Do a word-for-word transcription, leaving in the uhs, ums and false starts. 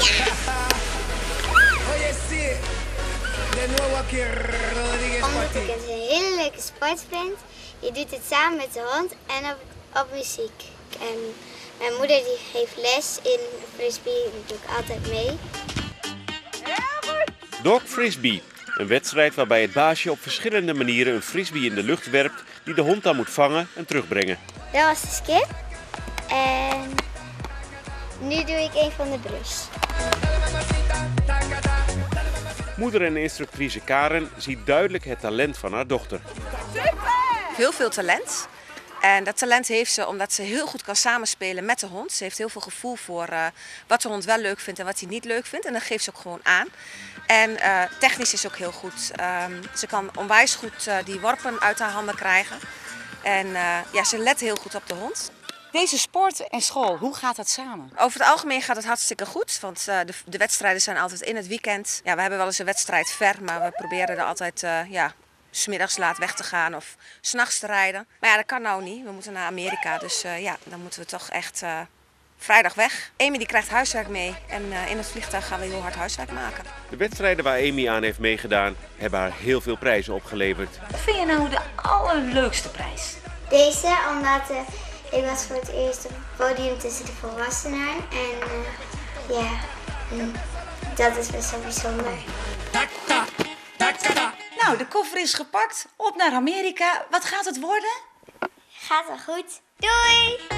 Omdat ik het een hele leuke sport vind. Je doet het samen met de hond en op, op muziek. En mijn moeder die geeft les in frisbee, die doe ik altijd mee. Dog Frisbee, een wedstrijd waarbij het baasje op verschillende manieren een frisbee in de lucht werpt die de hond dan moet vangen en terugbrengen. Dat was de skip. En nu doe ik een van de brus. Moeder en instructrice Karen ziet duidelijk het talent van haar dochter. Heel veel talent. En dat talent heeft ze omdat ze heel goed kan samenspelen met de hond. Ze heeft heel veel gevoel voor uh, wat de hond wel leuk vindt en wat hij niet leuk vindt. En dat geeft ze ook gewoon aan. En uh, technisch is ze ook heel goed. Um, ze kan onwijs goed uh, die worpen uit haar handen krijgen. En uh, ja, ze let heel goed op de hond. Deze sport en school, hoe gaat dat samen? Over het algemeen gaat het hartstikke goed, want uh, de, de wedstrijden zijn altijd in het weekend. Ja, we hebben wel eens een wedstrijd ver, maar we proberen er altijd uh, ja, 's middags laat weg te gaan of 's nachts te rijden. Maar ja, dat kan nou niet. We moeten naar Amerika, dus uh, ja, dan moeten we toch echt uh, vrijdag weg. Amy die krijgt huiswerk mee en uh, in het vliegtuig gaan we heel hard huiswerk maken. De wedstrijden waar Amy aan heeft meegedaan hebben haar heel veel prijzen opgeleverd. Wat vind je nou de allerleukste prijs? Deze, omdat uh, ik was voor het eerst op het podium tussen de volwassenen. En uh, ja, mm, dat is best wel bijzonder. Nou, de koffer is gepakt. Op naar Amerika. Wat gaat het worden? Gaat wel goed. Doei!